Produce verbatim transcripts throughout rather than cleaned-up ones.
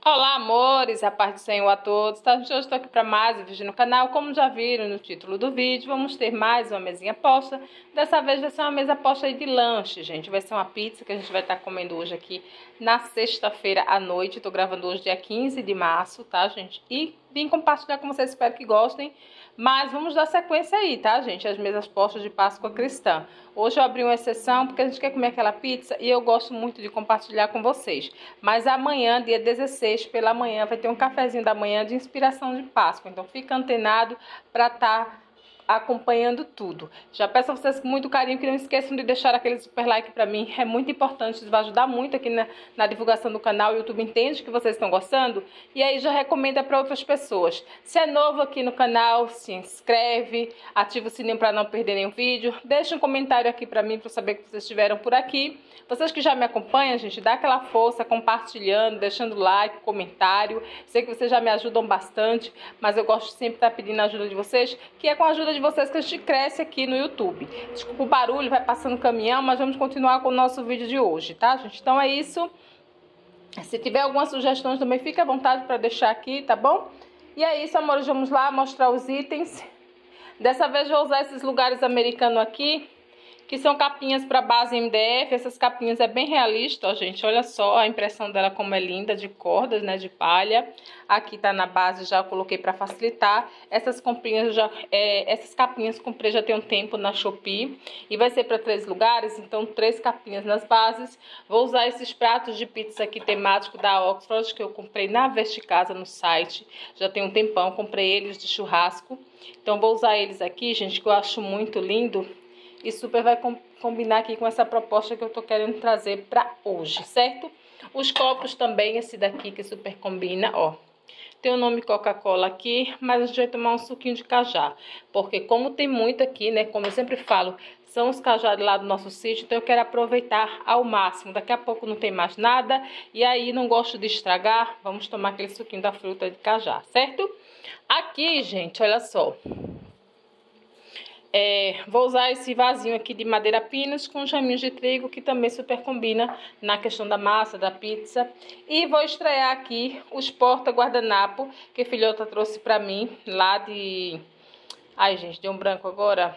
Olá, amores, a paz do Senhor a todos, tá? Hoje eu estou aqui para mais um vídeo no canal. Como já viram no título do vídeo, vamos ter mais uma mesinha posta. Dessa vez vai ser uma mesa posta aí de lanche, gente. Vai ser uma pizza que a gente vai estar comendo hoje aqui na sexta-feira à noite. Estou gravando hoje dia quinze de março, tá, gente? E vim compartilhar com vocês, espero que gostem. Mas vamos dar sequência aí, tá, gente? As mesas postas de Páscoa cristã. Hoje eu abri uma exceção porque a gente quer comer aquela pizza e eu gosto muito de compartilhar com vocês. Mas amanhã, dia dezesseis, pela manhã, vai ter um cafezinho da manhã de inspiração de Páscoa. Então fica antenado para estar acompanhando tudo. Já peço a vocês com muito carinho que não esqueçam de deixar aquele super like para mim, é muito importante, isso vai ajudar muito aqui na, na divulgação do canal. O YouTube entende que vocês estão gostando e aí já recomenda para outras pessoas. Se é novo aqui no canal, se inscreve, ativa o sininho para não perder nenhum vídeo, deixa um comentário aqui para mim para saber que vocês estiveram por aqui. Vocês que já me acompanham, gente, dá aquela força compartilhando, deixando like, comentário. Sei que vocês já me ajudam bastante, mas eu gosto sempre de estar pedindo a ajuda de vocês, que é com a ajuda de vocês que a gente cresce aqui no YouTube. Desculpa o barulho, vai passando o caminhão, mas vamos continuar com o nosso vídeo de hoje, tá, gente? Então é isso. Se tiver algumas sugestões também, fique à vontade para deixar aqui, tá bom? E é isso, amores, vamos lá mostrar os itens. Dessa vez eu vou usar esses lugares americanos aqui, que são capinhas para base M D F. Essas capinhas é bem realista, ó, gente. Olha só a impressão dela como é linda, de cordas, né, de palha. Aqui tá na base, já coloquei para facilitar. Essas comprinhas já, é, essas capinhas comprei já tem um tempo na Shopee. E vai ser para três lugares, então três capinhas nas bases. Vou usar esses pratos de pizza aqui temático da Oxford, que eu comprei na Vesticasa no site. Já tem um tempão, comprei eles de churrasco. Então vou usar eles aqui, gente, que eu acho muito lindo. E super vai com, combinar aqui com essa proposta que eu tô querendo trazer pra hoje, certo? Os copos também, esse daqui que super combina, ó. Tem o nome Coca-Cola aqui, mas a gente vai tomar um suquinho de cajá. Porque como tem muito aqui, né, como eu sempre falo, são os cajados lá do nosso sítio, então eu quero aproveitar ao máximo. Daqui a pouco não tem mais nada, e aí não gosto de estragar, vamos tomar aquele suquinho da fruta de cajá, certo? Aqui, gente, olha só. É, vou usar esse vasinho aqui de madeira pinos com jaminhos de trigo, que também super combina na questão da massa, da pizza. E vou estrear aqui os porta-guardanapo, que a filhota trouxe pra mim, lá de... Ai, gente, deu um branco agora.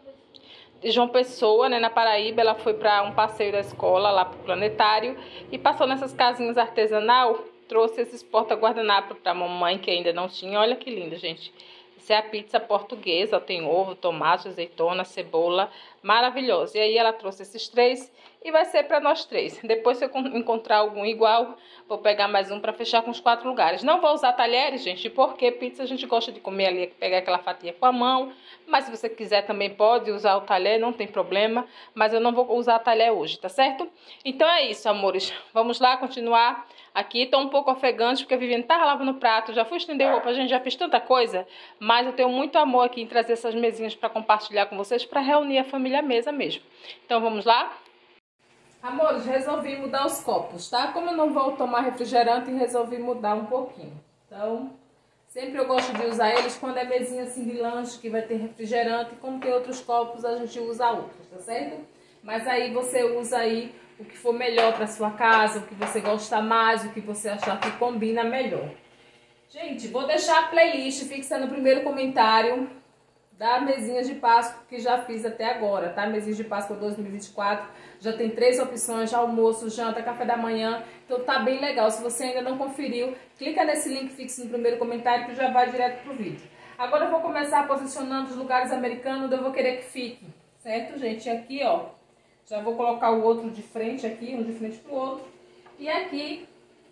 De João Pessoa, né, na Paraíba. Ela foi para um passeio da escola, lá pro planetário, e passou nessas casinhas artesanal, trouxe esses porta-guardanapo pra mamãe, que ainda não tinha. Olha que lindo, gente. Essa é a pizza portuguesa, tem ovo, tomate, azeitona, cebola, maravilhosa. E aí ela trouxe esses três e vai ser para nós três. Depois, se eu encontrar algum igual, vou pegar mais um para fechar com os quatro lugares. Não vou usar talheres, gente, porque pizza a gente gosta de comer ali, pegar aquela fatia com a mão. Mas se você quiser também pode usar o talher, não tem problema. Mas eu não vou usar talher hoje, tá certo? Então é isso, amores. Vamos lá continuar. Aqui tô um pouco ofegante porque a Viviane tava lavando o prato, já fui estender roupa, a gente já fez tanta coisa, mas eu tenho muito amor aqui em trazer essas mesinhas para compartilhar com vocês, para reunir a família à mesa mesmo. Então vamos lá? Amores, resolvi mudar os copos, tá? Como eu não vou tomar refrigerante, resolvi mudar um pouquinho. Então, sempre eu gosto de usar eles quando é mesinha assim de lanche, que vai ter refrigerante, como tem outros copos, a gente usa outros, tá certo? Mas aí você usa aí o que for melhor para sua casa, o que você gosta mais, o que você achar que combina melhor. Gente, vou deixar a playlist fixa no primeiro comentário da mesinha de Páscoa que já fiz até agora, tá? Mesinha de Páscoa dois mil e vinte e quatro, já tem três opções, já almoço, janta, café da manhã, então tá bem legal. Se você ainda não conferiu, clica nesse link fixo no primeiro comentário que já vai direto pro vídeo. Agora eu vou começar posicionando os lugares americanos onde eu vou querer que fique, certo, gente? Aqui, ó, já vou colocar o outro de frente aqui, um de frente pro outro. E aqui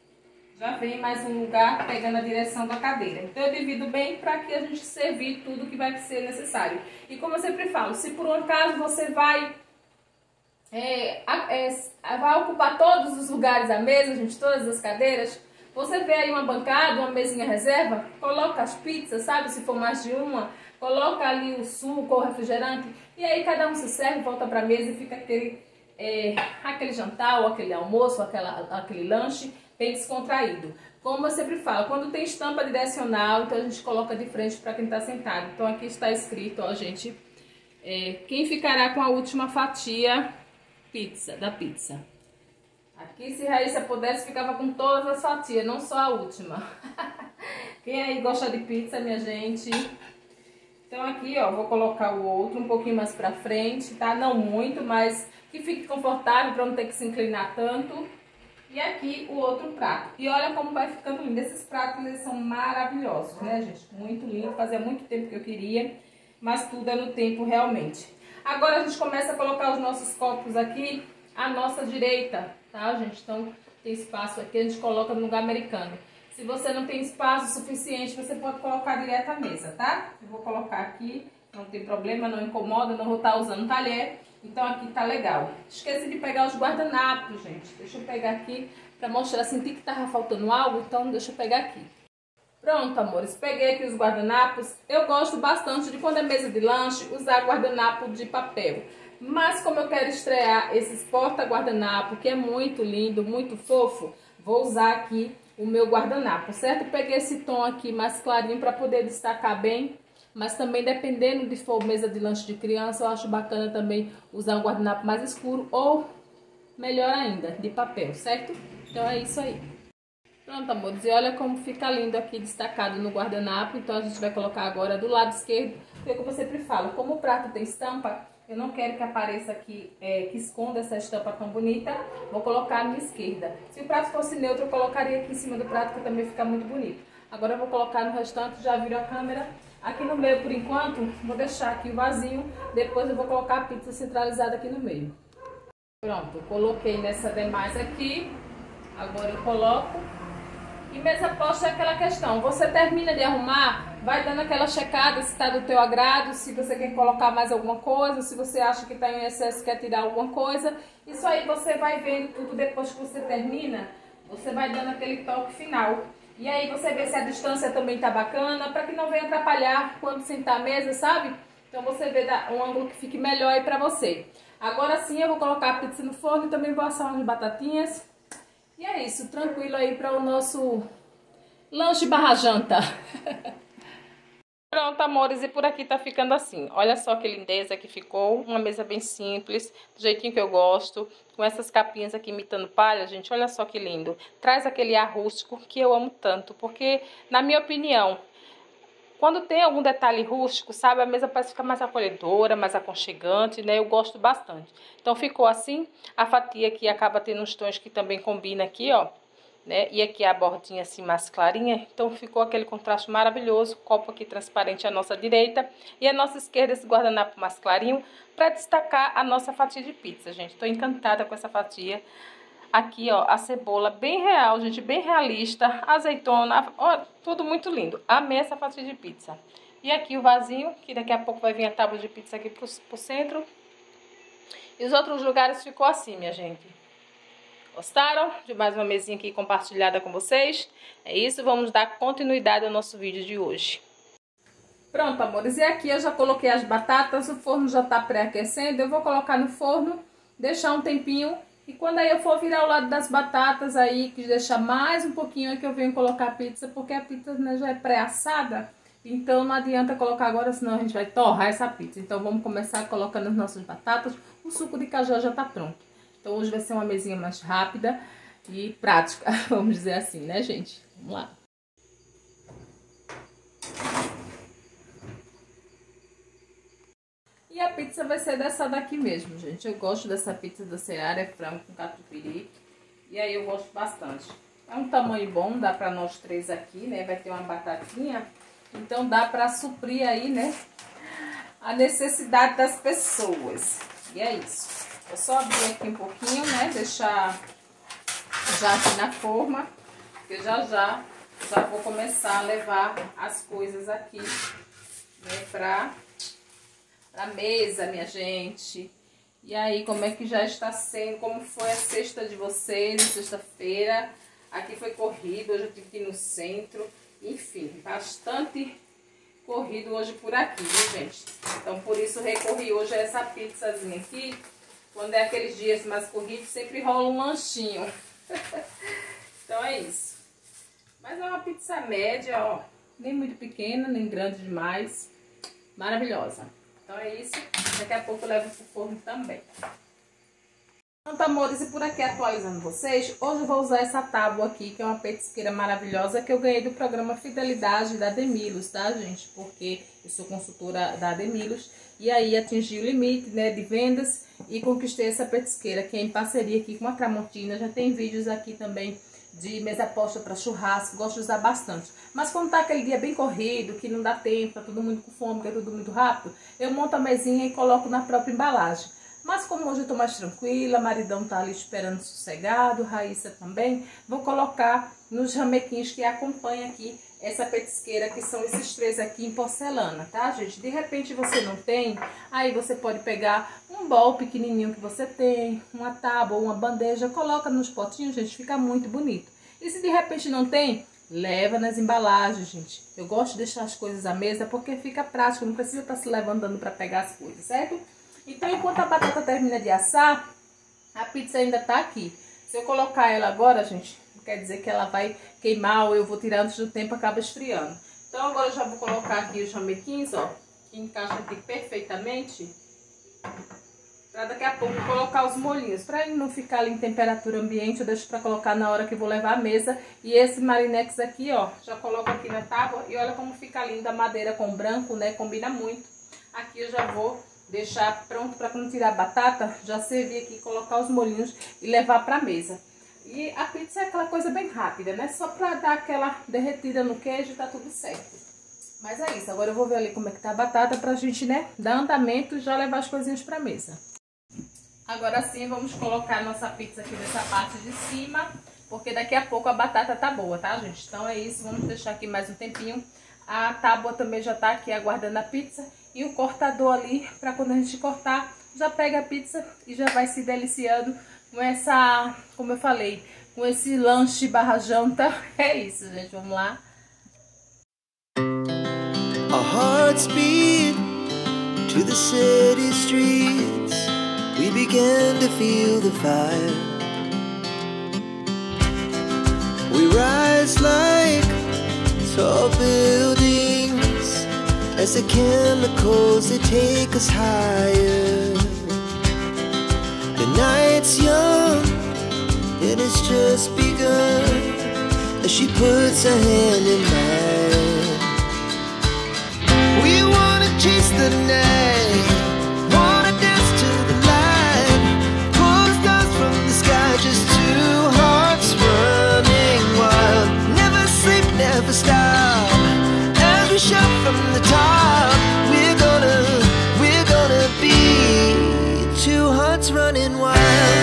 já vem mais um lugar pegando a direção da cadeira. Então eu divido bem para que a gente servir tudo que vai ser necessário. E como eu sempre falo, se por um acaso você vai, é, é, vai ocupar todos os lugares da mesa, gente, todas as cadeiras, você vê aí uma bancada, uma mesinha reserva, coloca as pizzas, sabe? Se for mais de uma, coloca ali o suco ou o refrigerante. E aí cada um se serve, volta para a mesa e fica aquele, é, aquele jantar, ou aquele almoço, ou aquela, aquele lanche bem descontraído. Como eu sempre falo, quando tem estampa direcional, então a gente coloca de frente para quem está sentado. Então aqui está escrito, ó, gente, é, quem ficará com a última fatia pizza, da pizza. Aqui, se Raíssa pudesse, ficava com todas as fatias, não só a última. Quem aí gosta de pizza, minha gente? Então aqui, ó, vou colocar o outro um pouquinho mais pra frente, tá? Não muito, mas que fique confortável pra não ter que se inclinar tanto. E aqui o outro prato. E olha como vai ficando lindo. Esses pratos, eles são maravilhosos, né, gente? Muito lindo. Fazia muito tempo que eu queria, mas tudo é no tempo realmente. Agora a gente começa a colocar os nossos copos aqui à nossa direita, tá, gente? Então tem espaço aqui, a gente coloca no lugar americano. Se você não tem espaço suficiente, você pode colocar direto à mesa, tá? Eu vou colocar aqui, não tem problema, não incomoda, não vou estar usando talher. Então aqui tá legal. Esqueci de pegar os guardanapos, gente. Deixa eu pegar aqui pra mostrar. Senti que tava faltando algo, então deixa eu pegar aqui. Pronto, amores. Peguei aqui os guardanapos. Eu gosto bastante de, quando é mesa de lanche, usar guardanapo de papel. Mas como eu quero estrear esses porta-guardanapo, que é muito lindo, muito fofo, vou usar aqui o meu guardanapo, certo? Peguei esse tom aqui mais clarinho para poder destacar bem. Mas também, dependendo de for mesa de lanche de criança, eu acho bacana também usar um guardanapo mais escuro ou, melhor ainda, de papel, certo? Então é isso aí. Pronto, amores, e olha como fica lindo aqui destacado no guardanapo. Então a gente vai colocar agora do lado esquerdo, porque como eu sempre falo, como o prato tem estampa, eu não quero que apareça aqui, é, que esconda essa estampa tão bonita. Vou colocar à minha esquerda. Se o prato fosse neutro, eu colocaria aqui em cima do prato, que também fica muito bonito. Agora eu vou colocar no restante, já virou a câmera. Aqui no meio, por enquanto, vou deixar aqui o vazio. Depois eu vou colocar a pizza centralizada aqui no meio. Pronto, coloquei nessa demais aqui. Agora eu coloco. E mesa posta é aquela questão. Você termina de arrumar, vai dando aquela checada se está do teu agrado, se você quer colocar mais alguma coisa, se você acha que está em excesso e quer tirar alguma coisa. Isso aí você vai vendo tudo depois que você termina. Você vai dando aquele toque final. E aí você vê se a distância também tá bacana, para que não venha atrapalhar quando sentar à mesa, sabe? Então você vê um ângulo que fique melhor aí pra você. Agora sim eu vou colocar a pizza no forno e também vou assar umas batatinhas. E é isso, tranquilo aí para o nosso lanche barra janta. Pronto, amores, e por aqui tá ficando assim. Olha só que lindeza que ficou. Uma mesa bem simples, do jeitinho que eu gosto. Com essas capinhas aqui imitando palha, gente. Olha só que lindo. Traz aquele ar rústico que eu amo tanto. Porque, na minha opinião, quando tem algum detalhe rústico, sabe? A mesa parece ficar mais acolhedora, mais aconchegante, né? Eu gosto bastante. Então ficou assim. A fatia aqui acaba tendo uns tons que também combina aqui, ó. Né? E aqui a bordinha assim mais clarinha, então ficou aquele contraste maravilhoso. Copo aqui transparente à nossa direita e à nossa esquerda esse guardanapo mais clarinho para destacar a nossa fatia de pizza, gente. Tô encantada com essa fatia. Aqui, ó, a cebola bem real, gente, bem realista, azeitona, ó, tudo muito lindo. Amei essa fatia de pizza. E aqui o vasinho, que daqui a pouco vai vir a tábua de pizza aqui pro, pro centro. E os outros lugares ficou assim, minha gente. Gostaram de mais uma mesinha aqui compartilhada com vocês? É isso, vamos dar continuidade ao nosso vídeo de hoje. Pronto, amores, e aqui eu já coloquei as batatas, o forno já tá pré-aquecendo. Eu vou colocar no forno, deixar um tempinho. E quando aí eu for virar o lado das batatas aí, que deixar mais um pouquinho, é que eu venho colocar a pizza, porque a pizza, né, já é pré-assada. Então não adianta colocar agora, senão a gente vai torrar essa pizza. Então vamos começar colocando as nossas batatas. O suco de cajá já tá pronto. Então hoje vai ser uma mesinha mais rápida e prática, vamos dizer assim, né, gente? Vamos lá. E a pizza vai ser dessa daqui mesmo, gente. Eu gosto dessa pizza da Seara, é frango com catupiry. E aí eu gosto bastante. É um tamanho bom, dá pra nós três aqui, né? Vai ter uma batatinha. Então dá pra suprir aí, né, a necessidade das pessoas. E é isso. É só abrir aqui um pouquinho, né? Deixar já aqui na forma. Porque já já, já vou começar a levar as coisas aqui, né? Pra, pra mesa, minha gente. E aí, como é que já está sendo? Como foi a sexta de vocês, sexta-feira? Aqui foi corrido, hoje eu tive que ir no centro. Enfim, bastante corrido hoje por aqui, viu, gente? Então, por isso, recorri hoje a essa pizzazinha aqui. Quando é aqueles dias mais corridos, sempre rola um lanchinho. Então é isso. Mas é uma pizza média, ó. Nem muito pequena, nem grande demais. Maravilhosa. Então é isso. Daqui a pouco eu levo pro forno também. Pronto, amores, e por aqui atualizando vocês, hoje eu vou usar essa tábua aqui, que é uma petisqueira maravilhosa que eu ganhei do programa Fidelidade da Ademilos, tá, gente? Porque eu sou consultora da Ademilos e aí atingi o limite, né, de vendas e conquistei essa petisqueira, que é em parceria aqui com a Tramontina. Já tem vídeos aqui também de mesa posta para churrasco, gosto de usar bastante. Mas quando tá aquele dia bem corrido, que não dá tempo, tá todo mundo com fome, que é tudo muito rápido, eu monto a mesinha e coloco na própria embalagem. Mas como hoje eu tô mais tranquila, maridão tá ali esperando sossegado, Raíssa também, vou colocar nos ramequinhos que acompanham aqui essa petisqueira, que são esses três aqui em porcelana, tá, gente? De repente você não tem, aí você pode pegar um bol pequenininho que você tem, uma tábua, uma bandeja, coloca nos potinhos, gente, fica muito bonito. E se de repente não tem, leva nas embalagens, gente. Eu gosto de deixar as coisas à mesa porque fica prático, não precisa estar se levantando para pegar as coisas, certo? Então, enquanto a batata termina de assar, a pizza ainda tá aqui. Se eu colocar ela agora, gente, quer dizer que ela vai queimar ou eu vou tirar antes do tempo, acaba esfriando. Então, agora eu já vou colocar aqui os ramequins, ó, que encaixa aqui perfeitamente. Pra daqui a pouco colocar os molhinhos. Pra ele não ficar ali em temperatura ambiente, eu deixo pra colocar na hora que eu vou levar à mesa. E esse marinex aqui, ó, já coloco aqui na tábua. E olha como fica linda a madeira com branco, né? Combina muito. Aqui eu já vou deixar pronto para quando tirar a batata, já servir aqui, colocar os molhinhos e levar para a mesa. E a pizza é aquela coisa bem rápida, né? Só para dar aquela derretida no queijo, tá tudo certo. Mas é isso, agora eu vou ver ali como é que tá a batata pra gente, né, dar andamento e já levar as coisinhas pra mesa. Agora sim, vamos colocar a nossa pizza aqui nessa parte de cima, porque daqui a pouco a batata tá boa, tá, gente? Então é isso, vamos deixar aqui mais um tempinho. A tábua também já tá aqui aguardando a pizza. E o cortador ali, para quando a gente cortar, já pega a pizza e já vai se deliciando com essa, como eu falei, com esse lanche barra janta. É isso, gente, vamos lá. Our hearts beat to the city streets. We began to feel the fire. We rise like tall buildings as the chemicals, they take us higher. The night's young, and it's just begun, as she puts her hand in mine. We wanna chase the night, wanna dance to the light, pull the stars from the sky, just two hearts running wild. Never sleep, never stop, as we shout from the top. We're gonna, we're gonna be two hearts running wild.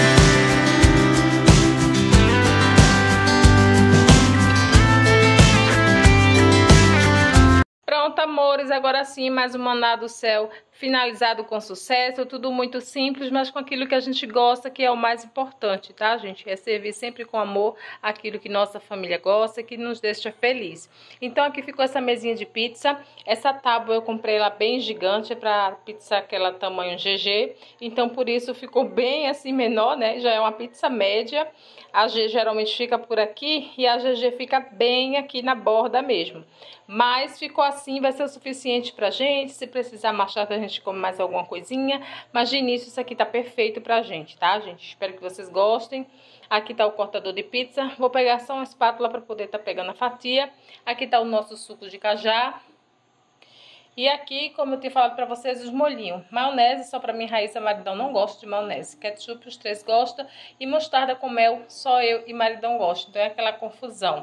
Pronto, amores, agora sim, mais um Maná do Céu finalizado com sucesso, tudo muito simples, mas com aquilo que a gente gosta, que é o mais importante, tá, gente? É servir sempre com amor aquilo que nossa família gosta, que nos deixa feliz. Então aqui ficou essa mesinha de pizza. Essa tábua eu comprei ela bem gigante, para pizza aquela tamanho G G, então por isso ficou bem assim menor, né? Já é uma pizza média. A G geralmente fica por aqui e a G G fica bem aqui na borda mesmo. Mas ficou assim, vai ser o suficiente pra gente. Se precisar machado, a gente come mais alguma coisinha. Mas de início isso aqui tá perfeito pra gente, tá, gente? Espero que vocês gostem. Aqui tá o cortador de pizza. Vou pegar só uma espátula pra poder tá pegando a fatia. Aqui tá o nosso suco de cajá. E aqui, como eu tinha falado pra vocês, os molhinhos. Maionese, só pra mim, Raíssa e Maridão não gosta de maionese. Ketchup, os três gostam. E mostarda com mel, só eu e Maridão gostam. Então é aquela confusão.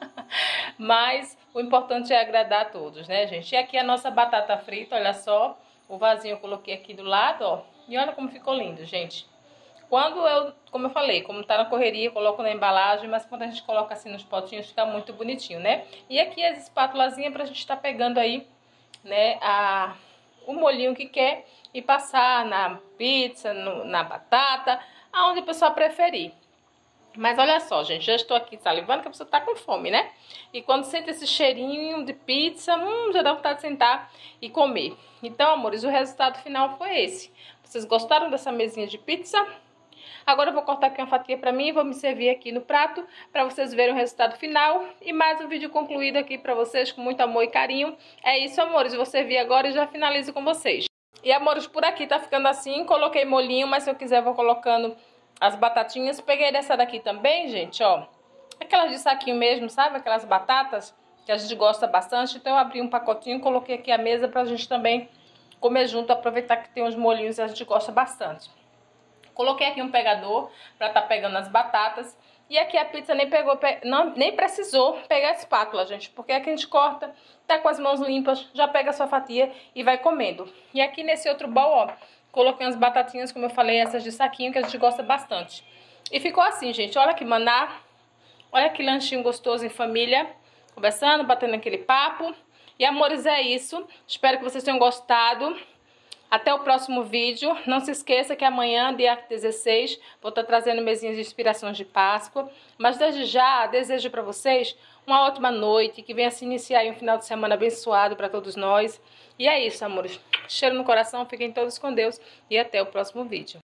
Mas o importante é agradar a todos, né, gente? E aqui a nossa batata frita, olha só. O vasinho eu coloquei aqui do lado, ó. E olha como ficou lindo, gente. Quando eu, como eu falei, como tá na correria, eu coloco na embalagem, mas quando a gente coloca assim nos potinhos, fica muito bonitinho, né? E aqui as espátulazinhas pra gente tá pegando aí, né, a, o molhinho que quer e passar na pizza, no, na batata, aonde a pessoa preferir. Mas olha só, gente, já estou aqui salivando que a pessoa tá com fome, né? E quando sente esse cheirinho de pizza, hum, já dá vontade de sentar e comer. Então, amores, o resultado final foi esse. Vocês gostaram dessa mesinha de pizza? Agora eu vou cortar aqui uma fatia pra mim e vou me servir aqui no prato pra vocês verem o resultado final. E mais um vídeo concluído aqui pra vocês com muito amor e carinho. É isso, amores, vou servir agora e já finalizo com vocês. E, amores, por aqui tá ficando assim. Coloquei molhinho, mas se eu quiser vou colocando as batatinhas. Peguei dessa daqui também, gente, ó. Aquelas de saquinho mesmo, sabe? Aquelas batatas que a gente gosta bastante. Então eu abri um pacotinho, coloquei aqui à mesa pra gente também comer junto, aproveitar que tem uns molhinhos e a gente gosta bastante. Coloquei aqui um pegador pra tá pegando as batatas. E aqui a pizza nem pegou, não, nem precisou pegar a espátula, gente. Porque aqui a gente corta, tá com as mãos limpas, já pega a sua fatia e vai comendo. E aqui nesse outro bowl, ó, coloquei umas batatinhas, como eu falei, essas de saquinho, que a gente gosta bastante. E ficou assim, gente. Olha que maná. Olha que lanchinho gostoso em família. Conversando, batendo aquele papo. E, amores, é isso. Espero que vocês tenham gostado. Até o próximo vídeo. Não se esqueça que amanhã, dia dezesseis, vou estar trazendo mesinhas de inspirações de Páscoa. Mas desde já, desejo para vocês uma ótima noite. Que venha se iniciar aí um final de semana abençoado para todos nós. E é isso, amores. Cheiro no coração. Fiquem todos com Deus. E até o próximo vídeo.